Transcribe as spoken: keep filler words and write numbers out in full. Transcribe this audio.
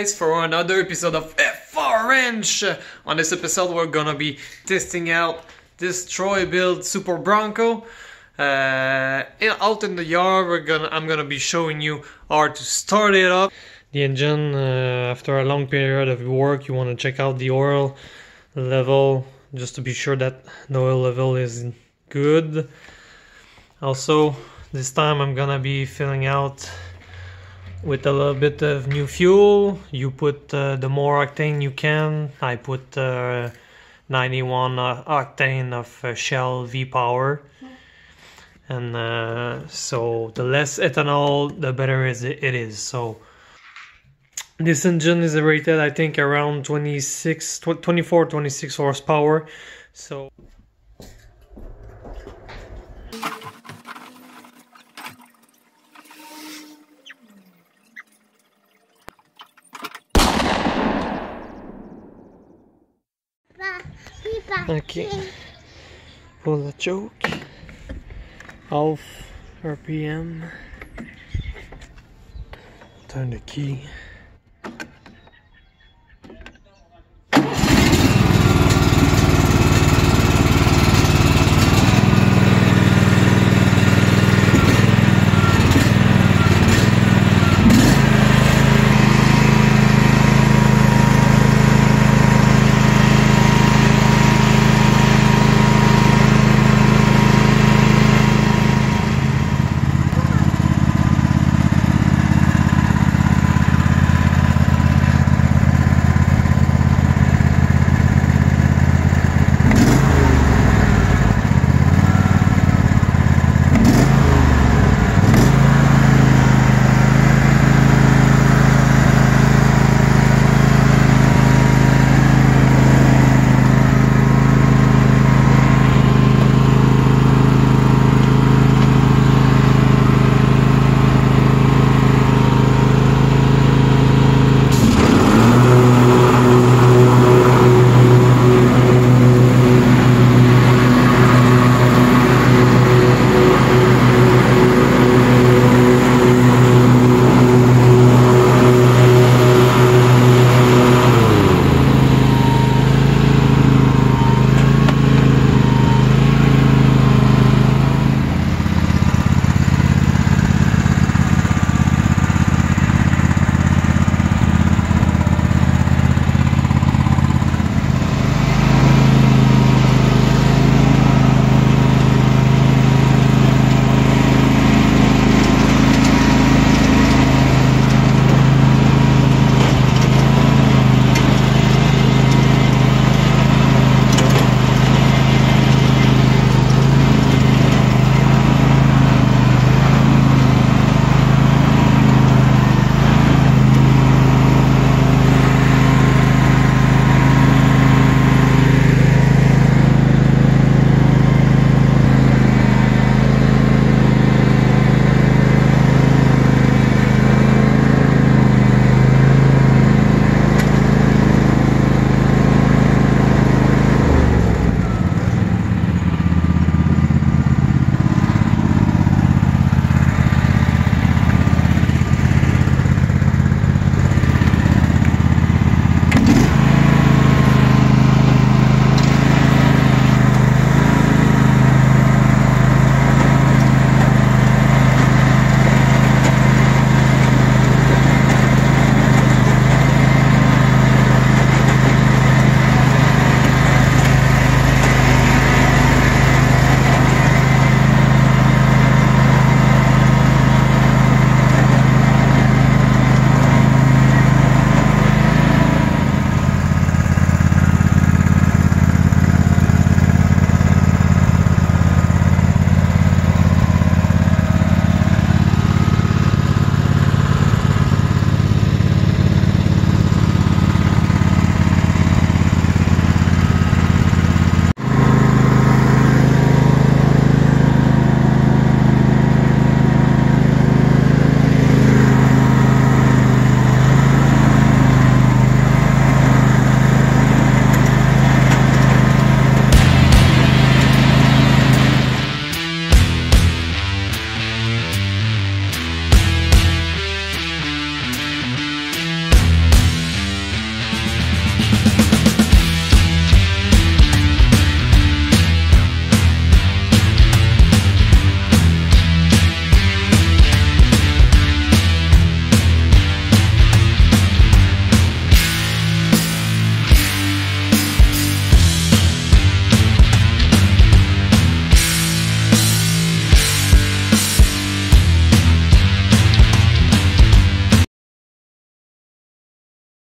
guys for another episode of F Orange. On this episode we're gonna be testing out this Troybilt Super Bronco. Uh, out in the yard we're gonna I'm gonna be showing you how to start it up. The engine, uh, after a long period of work, you want to check out the oil level just to be sure that the oil level is good. Also, this time I'm gonna be filling out with a little bit of new fuel. You put uh, the more octane you can. I put uh, ninety-one uh, octane of uh, Shell V-Power. And uh, so the less ethanol, the better is it is. So this engine is rated, I think, around twenty-six, twenty-four, twenty-six horsepower. So okay, pull the choke, half R P M, turn the key.